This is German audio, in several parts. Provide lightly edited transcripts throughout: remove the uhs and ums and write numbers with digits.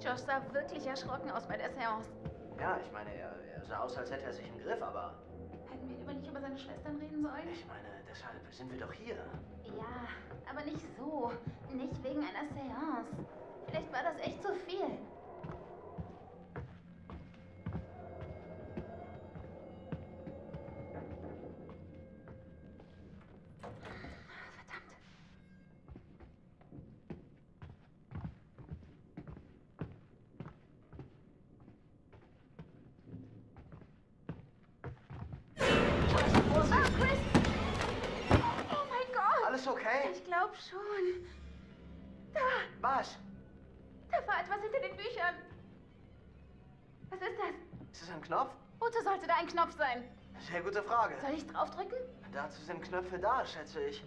Josh sah wirklich erschrocken aus bei der Seance. Ja, ich meine, er sah aus, als hätte er sich im Griff, aber... Hätten wir lieber nicht über seine Schwestern reden sollen? Ich meine, deshalb sind wir doch hier. Ja, aber nicht so. Nicht wegen einer Seance. Vielleicht war das echt zu viel. Verdammt. Oh, Chris! Oh mein Gott! Alles okay? Ich glaube schon. Da! Was? Da war etwas hinter den Büchern. Was ist das? Ist das ein Knopf? Wozu sollte da ein Knopf sein? Sehr gute Frage. Soll ich draufdrücken? Dazu sind Knöpfe da, schätze ich.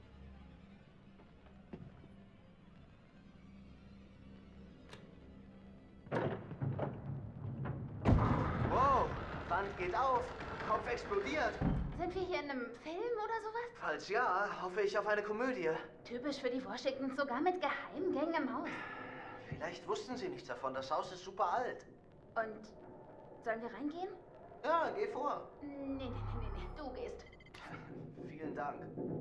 Wow, Band geht auf, Kopf explodiert. Sind wir hier in einem Film oder sowas? Falls ja, hoffe ich auf eine Komödie. Typisch für die Washingtons, sogar mit Geheimgängen im Haus. Vielleicht wussten sie nichts davon, das Haus ist super alt. Und sollen wir reingehen? Ja, geh vor. Nee, du gehst. Vielen Dank.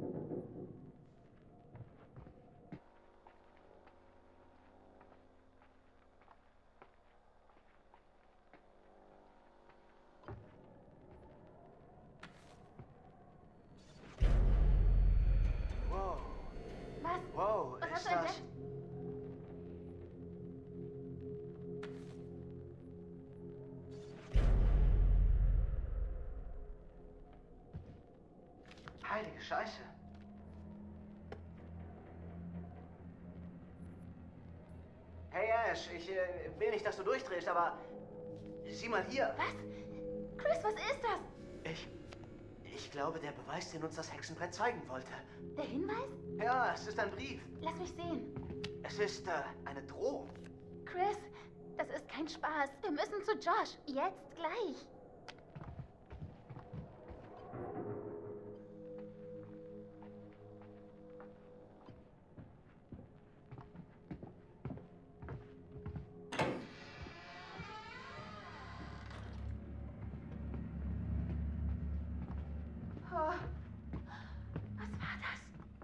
Wow. Was? Wow, Was hast ist du das... entdeckt? Heilige Scheiße. Hey Ash, ich will nicht, dass du durchdrehst, aber sieh mal hier. Was? Chris, was ist das? Ich glaube, der Beweis, den uns das Hexenbrett zeigen wollte. Der Hinweis? Ja, es ist ein Brief. Lass mich sehen. Es ist eine Drohung. Chris, das ist kein Spaß. Wir müssen zu Josh. Jetzt gleich. Oh. Was war das?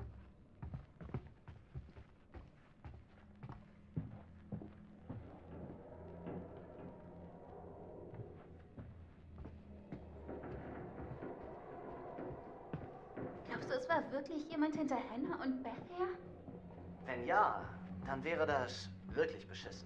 Glaubst du, es war wirklich jemand hinter Hannah und Beth her? Wenn ja, dann wäre das wirklich beschissen.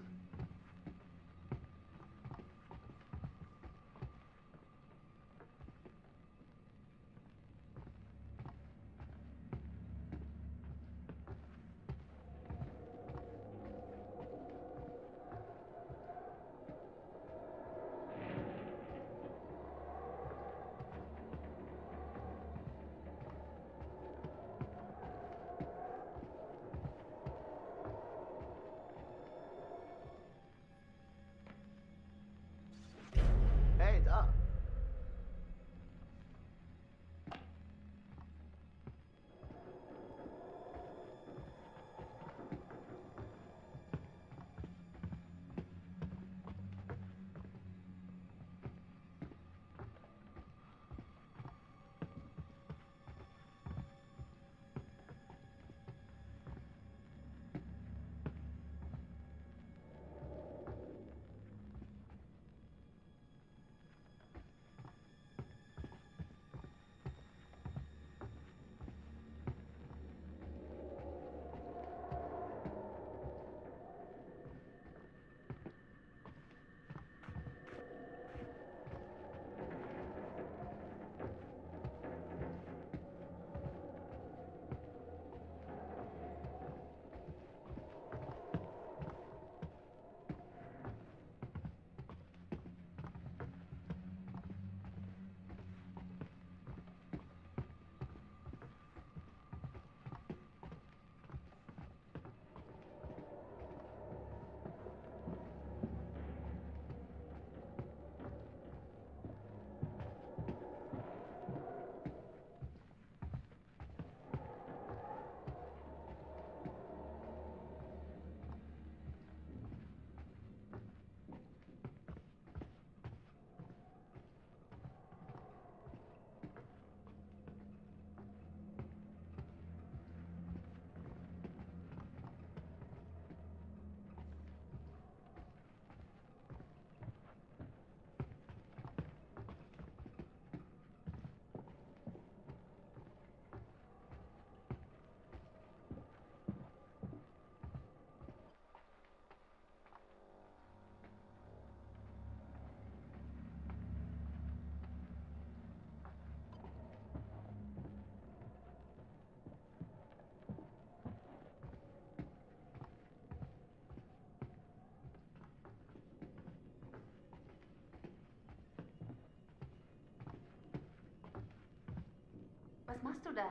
Was machst du da?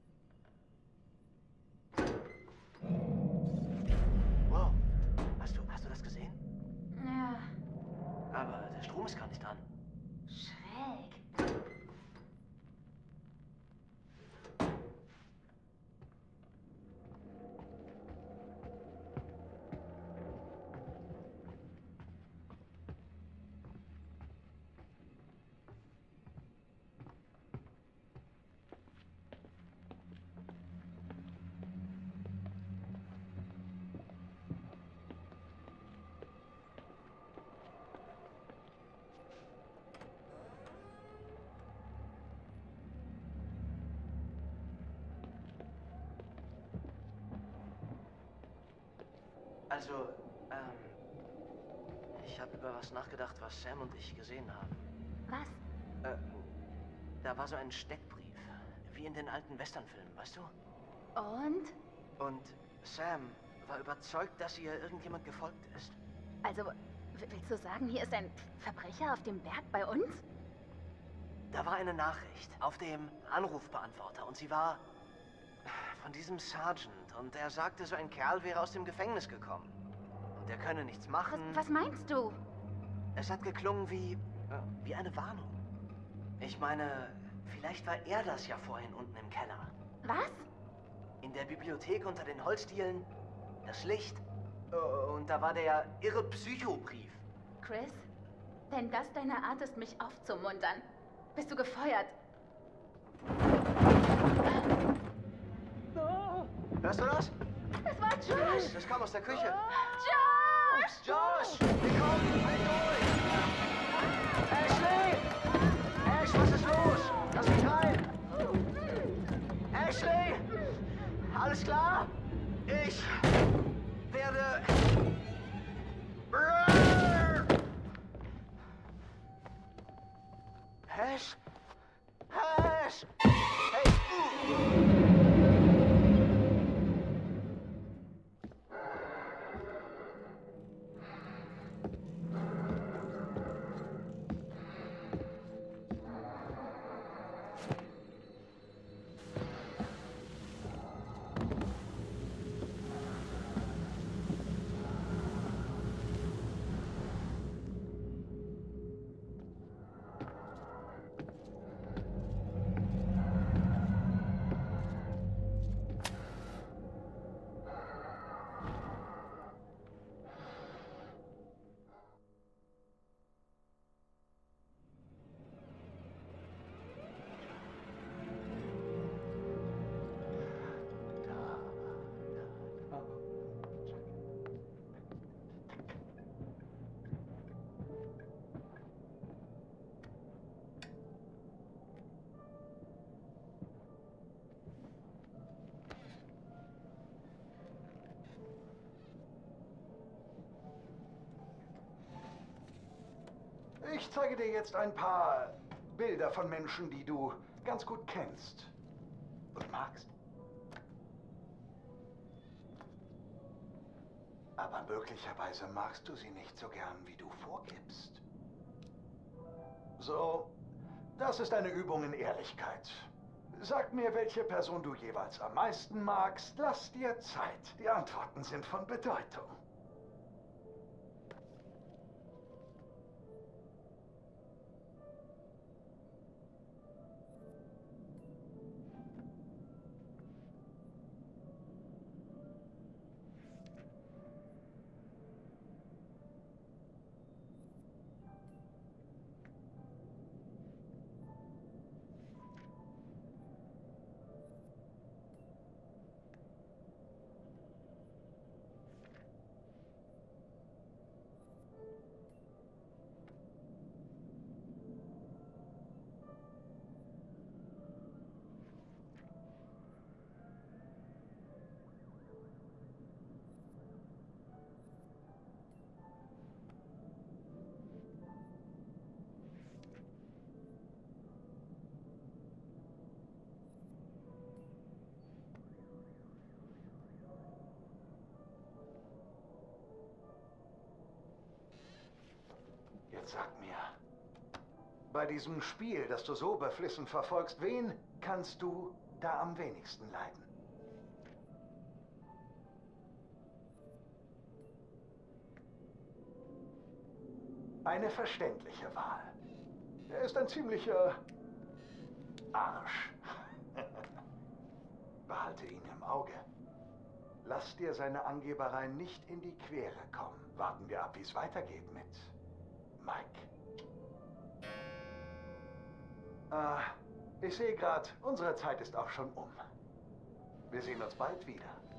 Wow. Hast du das gesehen? Ja, Aber der Strom ist gar nicht an. schräg. Also, ich habe über was nachgedacht, was Sam und ich gesehen haben. Was? Da war so ein Steckbrief, wie in den alten Westernfilmen, weißt du? Und? Und Sam war überzeugt, dass ihr irgendjemand gefolgt ist. Also, willst du sagen, hier ist ein Verbrecher auf dem Berg bei uns? Da war eine Nachricht auf dem Anrufbeantworter und sie war von diesem Sergeant und er sagte, so ein Kerl wäre aus dem Gefängnis gekommen. Und er könne nichts machen. Was meinst du? Es hat geklungen wie eine Warnung. Ich meine, vielleicht war er das ja vorhin unten im Keller. Was? In der Bibliothek unter den Holzdielen, das Licht. Und da war der irre Psychobrief. Chris? Wenn das deine Art ist, mich aufzumuntern, bist du gefeuert. Hörst du das? Das war Josh! Das kam aus der Küche. Josh! Josh! Wir kommen! Halt durch! Ashley! Ash, was ist los? Lass mich rein! Ashley! Alles klar? Ich werde... Ash? Ash! Hey! Ich zeige dir jetzt ein paar Bilder von Menschen, die du ganz gut kennst und magst. Aber möglicherweise magst du sie nicht so gern, wie du vorgibst. So, das ist eine Übung in Ehrlichkeit. Sag mir, welche Person du jeweils am meisten magst. Lass dir Zeit. Die Antworten sind von Bedeutung. Jetzt sag mir, Bei diesem Spiel, das du so beflissen verfolgst, wen kannst du da am wenigsten leiden? Eine verständliche Wahl. Er ist ein ziemlicher Arsch. Behalte ihn im Auge. Lass dir seine Angebereien nicht in die Quere kommen. Warten wir ab, wie es weitergeht mit Mike. Ich sehe gerade, unsere Zeit ist auch schon um. Wir sehen uns bald wieder.